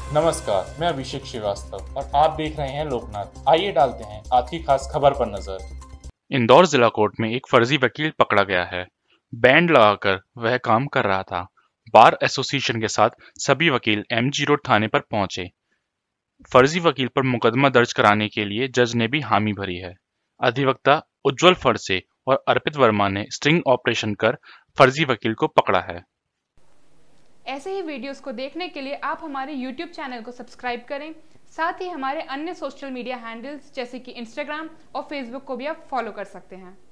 नमस्कार, मैं अभिषेक श्रीवास्तव और आप देख रहे हैं लोकनाथ। आइए डालते हैं आज की खास खबर पर नजर। इंदौर जिला कोर्ट में एक फर्जी वकील पकड़ा गया है। बैंड लगाकर वह काम कर रहा था। बार एसोसिएशन के साथ सभी वकील एमजी रोड थाने पर पहुंचे। फर्जी वकील पर मुकदमा दर्ज कराने के लिए जज ने भी हामी भरी है। अधिवक्ता उज्जवल फरसे और अर्पित वर्मा ने स्टिंग ऑपरेशन कर फर्जी वकील को पकड़ा है। ऐसे ही वीडियोस को देखने के लिए आप हमारे YouTube चैनल को सब्सक्राइब करें। साथ ही हमारे अन्य सोशल मीडिया हैंडल्स जैसे कि इंस्टाग्राम और फेसबुक को भी आप फॉलो कर सकते हैं।